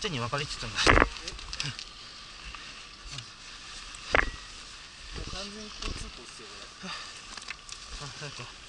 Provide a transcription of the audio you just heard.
手に分かれてたんだ。 もう完全に交通コースよこれ。 あ、なんか